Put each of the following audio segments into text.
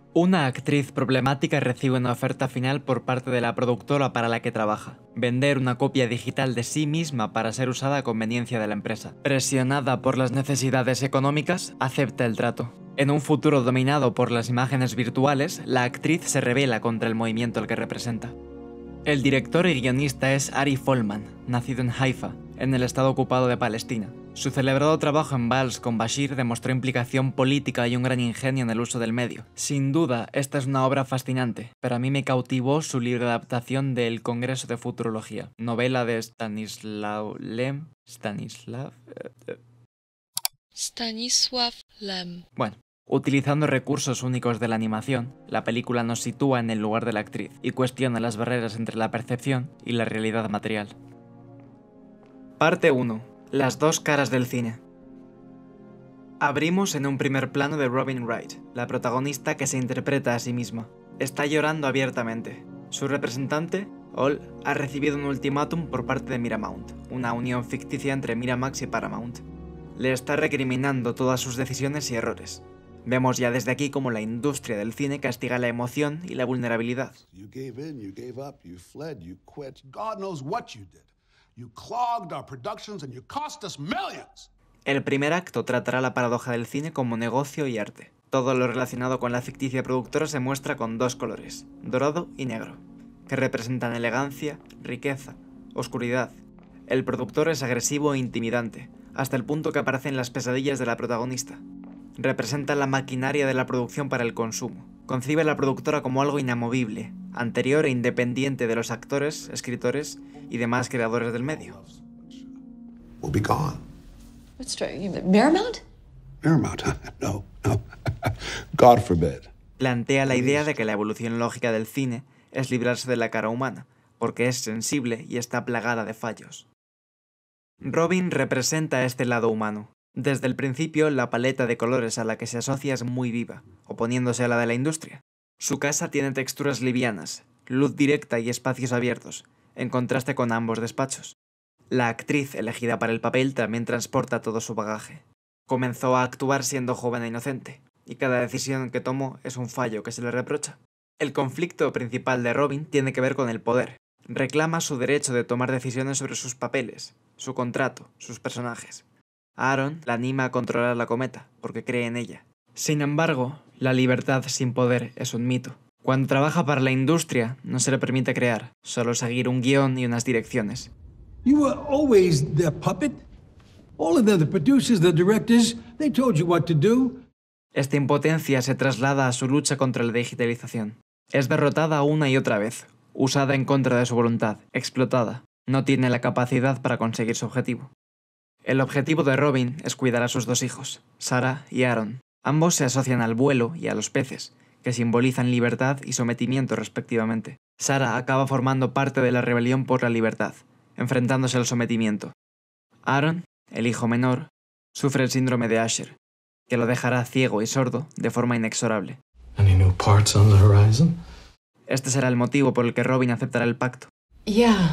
Una actriz problemática recibe una oferta final por parte de la productora para la que trabaja: vender una copia digital de sí misma para ser usada a conveniencia de la empresa. Presionada por las necesidades económicas, acepta el trato. En un futuro dominado por las imágenes virtuales, la actriz se rebela contra el movimiento al que representa. El director y guionista es Ari Folman, nacido en Haifa, en el estado ocupado de Palestina. Su celebrado trabajo en Vals con Bashir demostró implicación política y un gran ingenio en el uso del medio. Sin duda, esta es una obra fascinante, pero a mí me cautivó su libre adaptación de El Congreso de Futurología, novela de Stanisław Lem. Stanisław Lem. Bueno, utilizando recursos únicos de la animación, la película nos sitúa en el lugar de la actriz y cuestiona las barreras entre la percepción y la realidad material. Parte 1. Las dos caras del cine. Abrimos en un primer plano de Robin Wright, la protagonista que se interpreta a sí misma. Está llorando abiertamente. Su representante, Ol, ha recibido un ultimátum por parte de Miramax, una unión ficticia entre Miramax y Paramount. Le está recriminando todas sus decisiones y errores. Vemos ya desde aquí cómo la industria del cine castiga la emoción y la vulnerabilidad. You gave in, you gave up, you fled, you quit. God knows what you did. You clogged our productions and you cost us millions. El primer acto tratará la paradoja del cine como negocio y arte. Todo lo relacionado con la ficticia productora se muestra con dos colores, dorado y negro, que representan elegancia, riqueza, oscuridad. El productor es agresivo e intimidante, hasta el punto que aparecen las pesadillas de la protagonista. Representa la maquinaria de la producción para el consumo. Concibe a la productora como algo inamovible, anterior e independiente de los actores, escritores y demás creadores del medio. We'll be gone. What's true? Paramount? Paramount? No. God forbid. Plantea la idea de que la evolución lógica del cine es librarse de la cara humana, porque es sensible y está plagada de fallos. Robin representa este lado humano. Desde el principio, la paleta de colores a la que se asocia es muy viva, oponiéndose a la de la industria. Su casa tiene texturas livianas, luz directa y espacios abiertos, en contraste con ambos despachos. La actriz elegida para el papel también transporta todo su bagaje. Comenzó a actuar siendo joven e inocente, y cada decisión que tomó es un fallo que se le reprocha. El conflicto principal de Robin tiene que ver con el poder. Reclama su derecho de tomar decisiones sobre sus papeles, su contrato, sus personajes. Aaron la anima a controlar la cometa, porque cree en ella. Sin embargo, la libertad sin poder es un mito. Cuando trabaja para la industria, no se le permite crear, solo seguir un guión y unas direcciones. You were always the puppet? All of the producers, the directors, they told you what to do. Esta impotencia se traslada a su lucha contra la digitalización. Es derrotada una y otra vez, usada en contra de su voluntad, explotada. No tiene la capacidad para conseguir su objetivo. El objetivo de Robin es cuidar a sus dos hijos, Sarah y Aaron. Ambos se asocian al vuelo y a los peces, que simbolizan libertad y sometimiento respectivamente. Sarah acaba formando parte de la rebelión por la libertad, enfrentándose al sometimiento. Aaron, el hijo menor, sufre el síndrome de Usher, que lo dejará ciego y sordo de forma inexorable. Any new parts on the horizon? Este será el motivo por el que Robin aceptará el pacto. Yeah.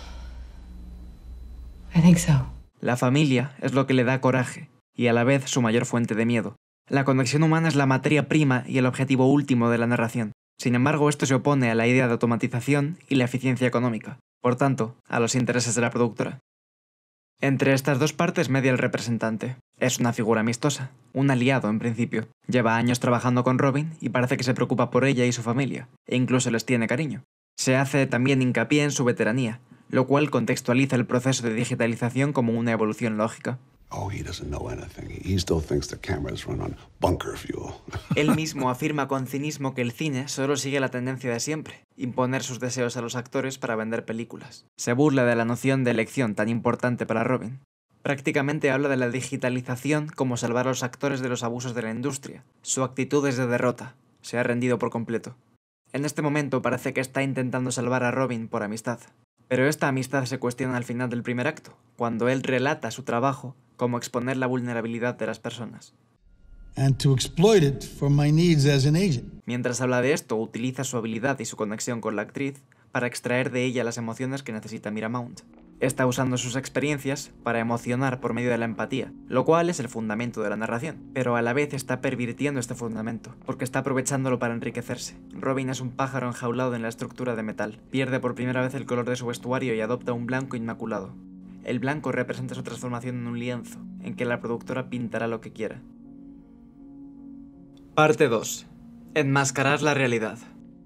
I think so. La familia es lo que le da coraje, y a la vez su mayor fuente de miedo. La conexión humana es la materia prima y el objetivo último de la narración. Sin embargo, esto se opone a la idea de automatización y la eficiencia económica, por tanto, a los intereses de la productora. Entre estas dos partes media el representante. Es una figura amistosa, un aliado en principio. Lleva años trabajando con Robin y parece que se preocupa por ella y su familia, e incluso les tiene cariño. Se hace también hincapié en su veteranía, lo cual contextualiza el proceso de digitalización como una evolución lógica. Oh, he doesn't know anything. He still thinks the cameras run on bunker fuel. Él mismo afirma con cinismo que el cine solo sigue la tendencia de siempre, imponer sus deseos a los actores para vender películas. Se burla de la noción de elección tan importante para Robin. Prácticamente habla de la digitalización como salvar a los actores de los abusos de la industria. Su actitud es de derrota. Se ha rendido por completo. En este momento parece que está intentando salvar a Robin por amistad. Pero esta amistad se cuestiona al final del primer acto, cuando él relata su trabajo como exponer la vulnerabilidad de las personas. And to exploit it for my needs as an agent. Mientras habla de esto, utiliza su habilidad y su conexión con la actriz para extraer de ella las emociones que necesita Miramax. Está usando sus experiencias para emocionar por medio de la empatía, lo cual es el fundamento de la narración, pero a la vez está pervirtiendo este fundamento, porque está aprovechándolo para enriquecerse. Robin es un pájaro enjaulado en la estructura de metal, pierde por primera vez el color de su vestuario y adopta un blanco inmaculado. El blanco representa su transformación en un lienzo, en que la productora pintará lo que quiera. Parte 2. Enmascarar la realidad.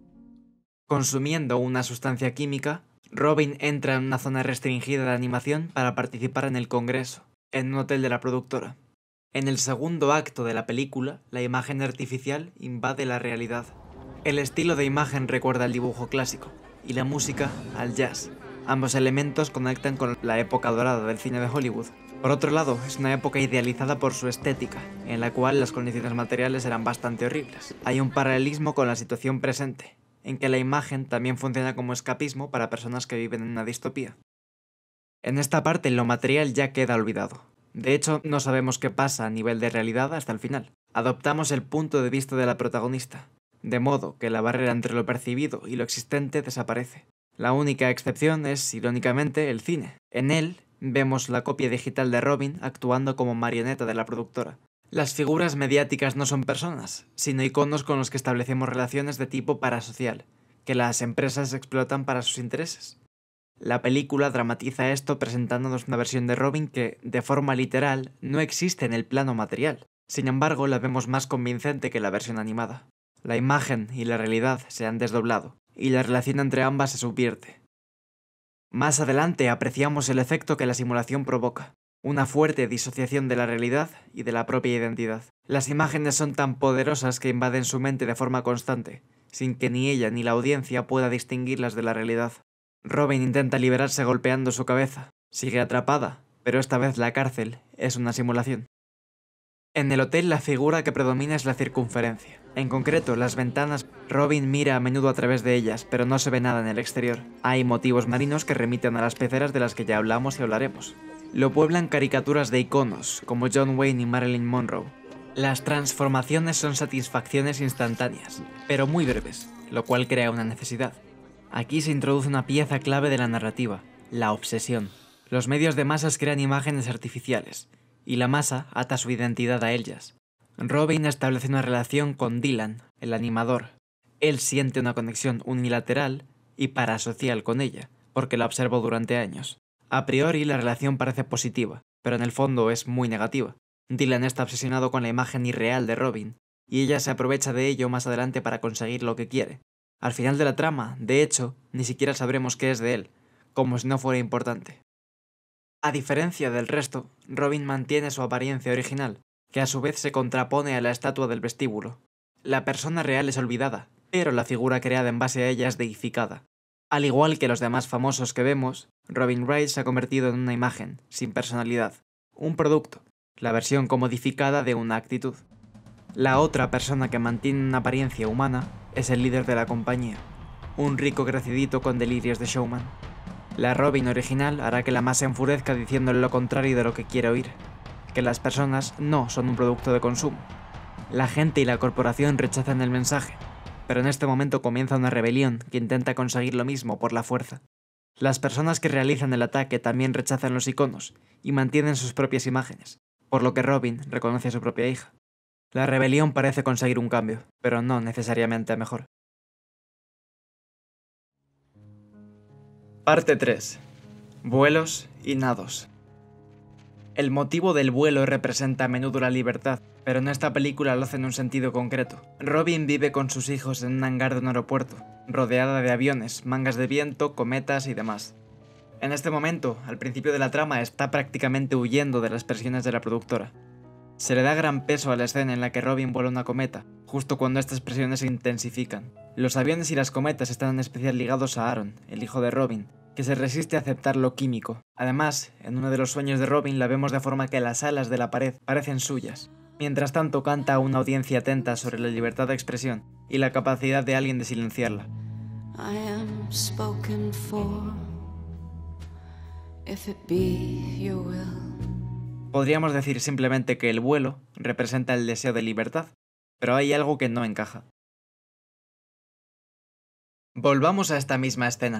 Consumiendo una sustancia química, Robin entra en una zona restringida de animación para participar en el congreso, en un hotel de la productora. En el segundo acto de la película, la imagen artificial invade la realidad. El estilo de imagen recuerda al dibujo clásico, y la música al jazz. Ambos elementos conectan con la época dorada del cine de Hollywood. Por otro lado, es una época idealizada por su estética, en la cual las condiciones materiales eran bastante horribles. Hay un paralelismo con la situación presente, en que la imagen también funciona como escapismo para personas que viven en una distopía. En esta parte lo material ya queda olvidado. De hecho, no sabemos qué pasa a nivel de realidad hasta el final. Adoptamos el punto de vista de la protagonista, de modo que la barrera entre lo percibido y lo existente desaparece. La única excepción es, irónicamente, el cine. En él vemos la copia digital de Robin actuando como marioneta de la productora. Las figuras mediáticas no son personas, sino iconos con los que establecemos relaciones de tipo parasocial, que las empresas explotan para sus intereses. La película dramatiza esto presentándonos una versión de Robin que, de forma literal, no existe en el plano material. Sin embargo, la vemos más convincente que la versión animada. La imagen y la realidad se han desdoblado, y la relación entre ambas se subvierte. Más adelante apreciamos el efecto que la simulación provoca. Una fuerte disociación de la realidad y de la propia identidad. Las imágenes son tan poderosas que invaden su mente de forma constante, sin que ni ella ni la audiencia pueda distinguirlas de la realidad. Robin intenta liberarse golpeando su cabeza. Sigue atrapada, pero esta vez la cárcel es una simulación. En el hotel la figura que predomina es la circunferencia. En concreto, las ventanas. Robin mira a menudo a través de ellas, pero no se ve nada en el exterior. Hay motivos marinos que remiten a las peceras de las que ya hablamos y hablaremos. Lo pueblan caricaturas de iconos, como John Wayne y Marilyn Monroe. Las transformaciones son satisfacciones instantáneas, pero muy breves, lo cual crea una necesidad. Aquí se introduce una pieza clave de la narrativa, la obsesión. Los medios de masas crean imágenes artificiales, y la masa ata su identidad a ellas. Robin establece una relación con Dylan, el animador. Él siente una conexión unilateral y parasocial con ella, porque la observó durante años. A priori la relación parece positiva, pero en el fondo es muy negativa. Dylan está obsesionado con la imagen irreal de Robin, y ella se aprovecha de ello más adelante para conseguir lo que quiere. Al final de la trama, de hecho, ni siquiera sabremos qué es de él, como si no fuera importante. A diferencia del resto, Robin mantiene su apariencia original, que a su vez se contrapone a la estatua del vestíbulo. La persona real es olvidada, pero la figura creada en base a ella es deificada. Al igual que los demás famosos que vemos, Robin Wright se ha convertido en una imagen, sin personalidad, un producto, la versión comodificada de una actitud. La otra persona que mantiene una apariencia humana es el líder de la compañía, un rico crecidito con delirios de showman. La Robin original hará que la masa enfurezca diciéndole lo contrario de lo que quiere oír, que las personas no son un producto de consumo. La gente y la corporación rechazan el mensaje, pero en este momento comienza una rebelión que intenta conseguir lo mismo por la fuerza. Las personas que realizan el ataque también rechazan los iconos y mantienen sus propias imágenes, por lo que Robin reconoce a su propia hija. La rebelión parece conseguir un cambio, pero no necesariamente a mejor. Parte 3. Vuelos y nados. El motivo del vuelo representa a menudo la libertad, pero en esta película lo hace en un sentido concreto. Robin vive con sus hijos en un hangar de un aeropuerto, rodeada de aviones, mangas de viento, cometas y demás. En este momento, al principio de la trama, está prácticamente huyendo de las presiones de la productora. Se le da gran peso a la escena en la que Robin vuela una cometa, justo cuando estas presiones se intensifican. Los aviones y las cometas están en especial ligados a Aaron, el hijo de Robin, que se resiste a aceptar lo químico. Además, en uno de los sueños de Robin la vemos de forma que las alas de la pared parecen suyas. Mientras tanto canta a una audiencia atenta sobre la libertad de expresión y la capacidad de alguien de silenciarla. I am spoken for, if it be your will. Podríamos decir simplemente que el vuelo representa el deseo de libertad, pero hay algo que no encaja. Volvamos a esta misma escena.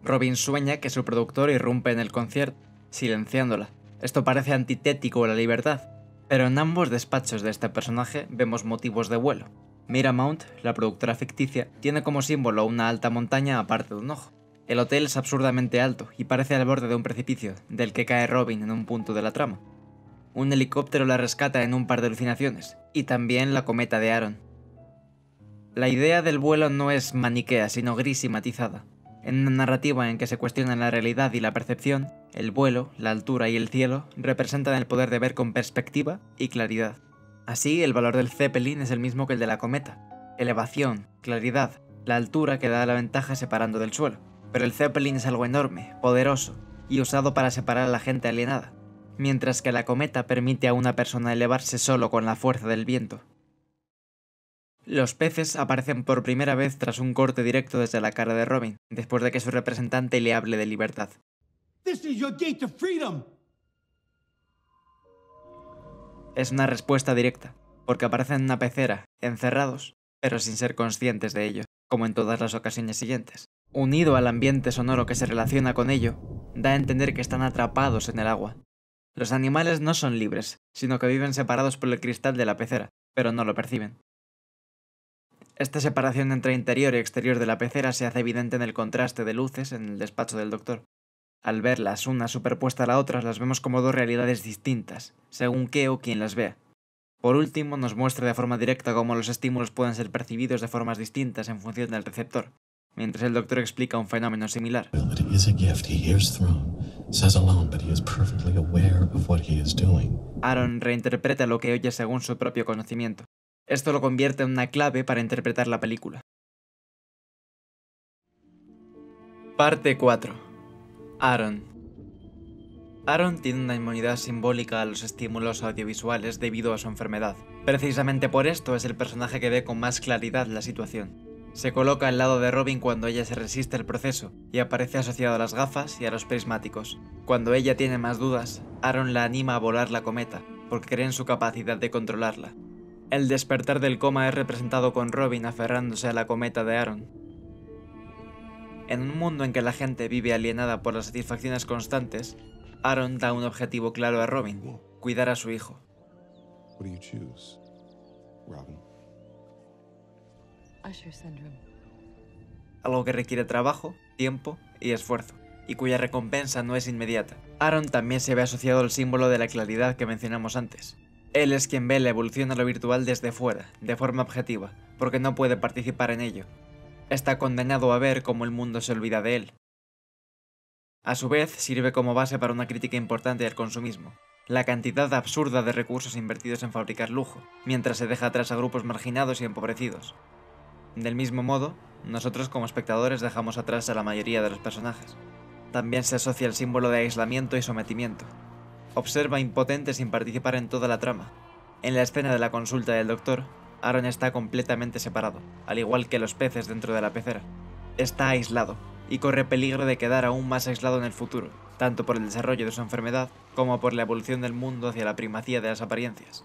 Robin sueña que su productor irrumpe en el concierto, silenciándola. Esto parece antitético a la libertad, pero en ambos despachos de este personaje vemos motivos de vuelo. Miramount, la productora ficticia, tiene como símbolo una alta montaña aparte de un ojo. El hotel es absurdamente alto y parece al borde de un precipicio, del que cae Robin en un punto de la trama. Un helicóptero la rescata en un par de alucinaciones, y también la cometa de Aaron. La idea del vuelo no es maniquea, sino gris y matizada. En una narrativa en que se cuestionan la realidad y la percepción, el vuelo, la altura y el cielo representan el poder de ver con perspectiva y claridad. Así, el valor del Zeppelin es el mismo que el de la cometa. Elevación, claridad, la altura que da la ventaja separando del suelo. Pero el Zeppelin es algo enorme, poderoso, y usado para separar a la gente alienada, mientras que la cometa permite a una persona elevarse solo con la fuerza del viento. Los peces aparecen por primera vez tras un corte directo desde la cara de Robin, después de que su representante le hable de libertad. This is your gate to freedom. Es una respuesta directa, porque aparecen en una pecera, encerrados, pero sin ser conscientes de ello, como en todas las ocasiones siguientes. Unido al ambiente sonoro que se relaciona con ello, da a entender que están atrapados en el agua. Los animales no son libres, sino que viven separados por el cristal de la pecera, pero no lo perciben. Esta separación entre interior y exterior de la pecera se hace evidente en el contraste de luces en el despacho del doctor. Al verlas una superpuesta a la otra, las vemos como dos realidades distintas, según qué o quién las vea. Por último, nos muestra de forma directa cómo los estímulos pueden ser percibidos de formas distintas en función del receptor, mientras el doctor explica un fenómeno similar. Aaron reinterpreta lo que oye según su propio conocimiento. Esto lo convierte en una clave para interpretar la película. Parte 4. Aaron. Aaron tiene una inmunidad simbólica a los estímulos audiovisuales debido a su enfermedad. Precisamente por esto es el personaje que ve con más claridad la situación. Se coloca al lado de Robin cuando ella se resiste al proceso y aparece asociado a las gafas y a los prismáticos. Cuando ella tiene más dudas, Aaron la anima a volar la cometa, porque cree en su capacidad de controlarla. El despertar del coma es representado con Robin aferrándose a la cometa de Aaron. En un mundo en que la gente vive alienada por las satisfacciones constantes, Aaron da un objetivo claro a Robin: cuidar a su hijo. What do you choose, Robin? Usher syndrome. Algo que requiere trabajo, tiempo y esfuerzo, y cuya recompensa no es inmediata. Aaron también se ve asociado al símbolo de la claridad que mencionamos antes. Él es quien ve la evolución a lo virtual desde fuera, de forma objetiva, porque no puede participar en ello. Está condenado a ver cómo el mundo se olvida de él. A su vez, sirve como base para una crítica importante al consumismo, la cantidad absurda de recursos invertidos en fabricar lujo, mientras se deja atrás a grupos marginados y empobrecidos. Del mismo modo, nosotros como espectadores dejamos atrás a la mayoría de los personajes. También se asocia el símbolo de aislamiento y sometimiento. Observa impotente sin participar en toda la trama. En la escena de la consulta del doctor, Aaron está completamente separado, al igual que los peces dentro de la pecera. Está aislado, y corre peligro de quedar aún más aislado en el futuro, tanto por el desarrollo de su enfermedad como por la evolución del mundo hacia la primacía de las apariencias.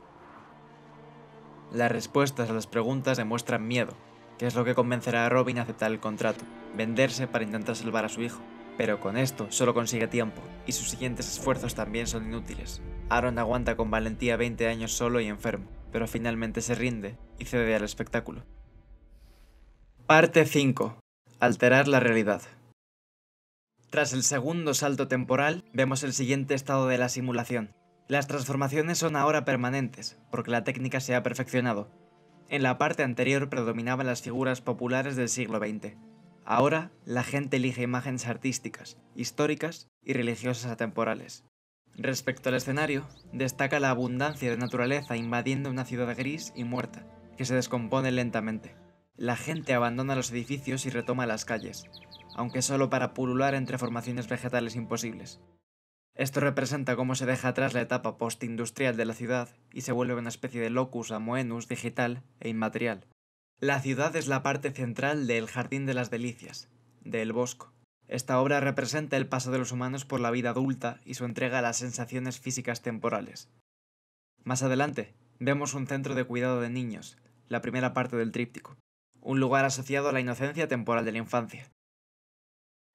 Las respuestas a las preguntas demuestran miedo, que es lo que convencerá a Robin a aceptar el contrato, venderse para intentar salvar a su hijo. Pero con esto solo consigue tiempo, y sus siguientes esfuerzos también son inútiles. Aaron aguanta con valentía 20 años solo y enfermo, pero finalmente se rinde y cede al espectáculo. Parte 5. Alterar la realidad. Tras el segundo salto temporal, vemos el siguiente estado de la simulación. Las transformaciones son ahora permanentes, porque la técnica se ha perfeccionado. En la parte anterior predominaban las figuras populares del siglo XX. Ahora, la gente elige imágenes artísticas, históricas y religiosas atemporales. Respecto al escenario, destaca la abundancia de naturaleza invadiendo una ciudad gris y muerta, que se descompone lentamente. La gente abandona los edificios y retoma las calles, aunque solo para pulular entre formaciones vegetales imposibles. Esto representa cómo se deja atrás la etapa postindustrial de la ciudad y se vuelve una especie de locus amoenus digital e inmaterial. La ciudad es la parte central del Jardín de las Delicias, de El Bosco. Esta obra representa el paso de los humanos por la vida adulta y su entrega a las sensaciones físicas temporales. Más adelante, vemos un centro de cuidado de niños, la primera parte del tríptico, un lugar asociado a la inocencia temporal de la infancia.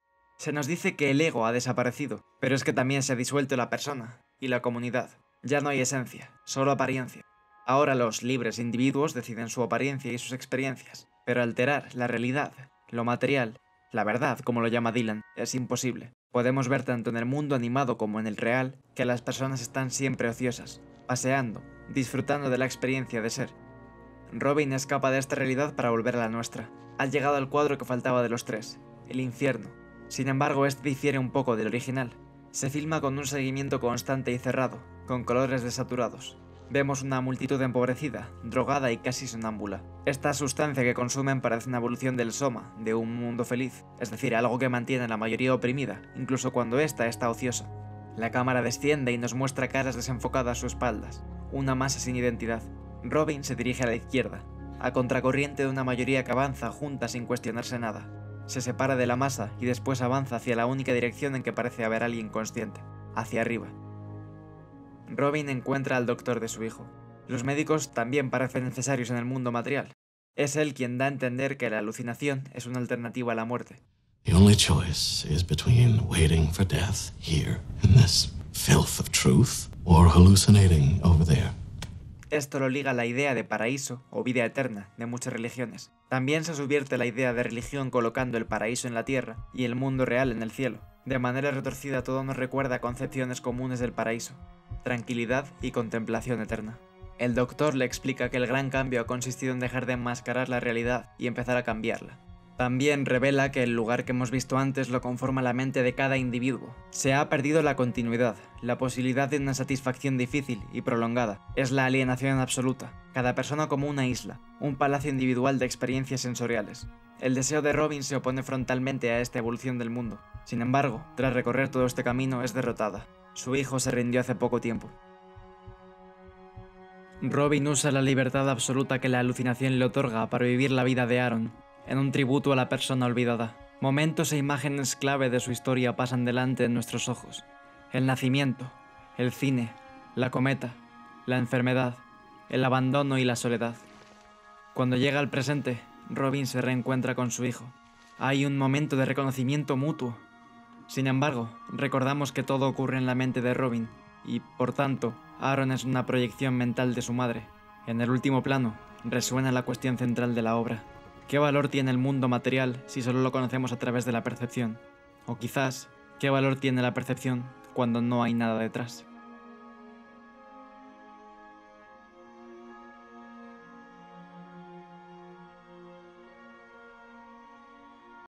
Se nos dice que el ego ha desaparecido, pero es que también se ha disuelto la persona y la comunidad. Ya no hay esencia, solo apariencia. Ahora los libres individuos deciden su apariencia y sus experiencias, pero alterar la realidad, lo material, la verdad, como lo llama Dylan, es imposible. Podemos ver tanto en el mundo animado como en el real que las personas están siempre ociosas, paseando, disfrutando de la experiencia de ser. Robin escapa de esta realidad para volver a la nuestra. Ha llegado al cuadro que faltaba de los tres, el infierno. Sin embargo, este difiere un poco del original. Se filma con un seguimiento constante y cerrado, con colores desaturados. Vemos una multitud empobrecida, drogada y casi sonámbula. Esta sustancia que consumen parece una evolución del soma, de un mundo feliz, es decir, algo que mantiene a la mayoría oprimida, incluso cuando ésta está ociosa. La cámara desciende y nos muestra caras desenfocadas a sus espaldas, una masa sin identidad. Robin se dirige a la izquierda, a contracorriente de una mayoría que avanza junta sin cuestionarse nada. Se separa de la masa y después avanza hacia la única dirección en que parece haber alguien consciente, hacia arriba. Robin encuentra al doctor de su hijo. Los médicos también parecen necesarios en el mundo material. Es él quien da a entender que la alucinación es una alternativa a la muerte. The only choice is between waiting for death here in this filth of truth or hallucinating over there. Esto lo liga a la idea de paraíso o vida eterna de muchas religiones. También se subvierte la idea de religión colocando el paraíso en la tierra y el mundo real en el cielo. De manera retorcida todo nos recuerda a concepciones comunes del paraíso: tranquilidad y contemplación eterna. El doctor le explica que el gran cambio ha consistido en dejar de enmascarar la realidad y empezar a cambiarla. También revela que el lugar que hemos visto antes lo conforma la mente de cada individuo. Se ha perdido la continuidad, la posibilidad de una satisfacción difícil y prolongada. Es la alienación absoluta, cada persona como una isla, un palacio individual de experiencias sensoriales. El deseo de Robin se opone frontalmente a esta evolución del mundo. Sin embargo, tras recorrer todo este camino es derrotada. Su hijo se rindió hace poco tiempo. Robin usa la libertad absoluta que la alucinación le otorga para vivir la vida de Aaron, en un tributo a la persona olvidada. Momentos e imágenes clave de su historia pasan delante de nuestros ojos. El nacimiento, el cine, la cometa, la enfermedad, el abandono y la soledad. Cuando llega al presente, Robin se reencuentra con su hijo. Hay un momento de reconocimiento mutuo. Sin embargo, recordamos que todo ocurre en la mente de Robin, y, por tanto, Aaron es una proyección mental de su madre. En el último plano, resuena la cuestión central de la obra. ¿Qué valor tiene el mundo material si solo lo conocemos a través de la percepción? O quizás, ¿qué valor tiene la percepción cuando no hay nada detrás?